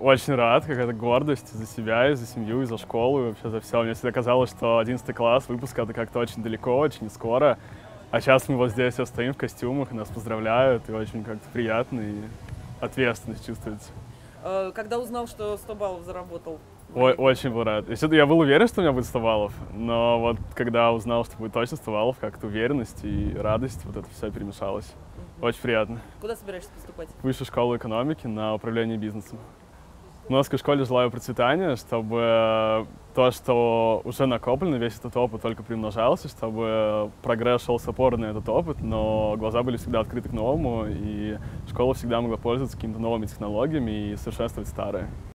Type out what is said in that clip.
Очень рад, какая-то гордость за себя, и за семью, и за школу, и вообще за все. Мне всегда казалось, что 11 класс, выпуск — это как-то очень далеко, очень скоро. А сейчас мы вот здесь все стоим в костюмах, и нас поздравляют, и очень как-то приятно, и ответственность чувствуется. Когда узнал, что 100 баллов заработал? Очень был рад. Я был уверен, что у меня будет 100 баллов, но вот когда узнал, что будет точно 100 баллов, как-то уверенность и радость, вот это все перемешалось. Очень приятно. Куда собираешься поступать? В Высшую школу экономики на управление бизнесом. В Московской школе желаю процветания, чтобы то, что уже накоплено, весь этот опыт только примножался, чтобы прогресс шел с опорой на этот опыт, но глаза были всегда открыты к новому, и школа всегда могла пользоваться какими-то новыми технологиями и совершенствовать старые.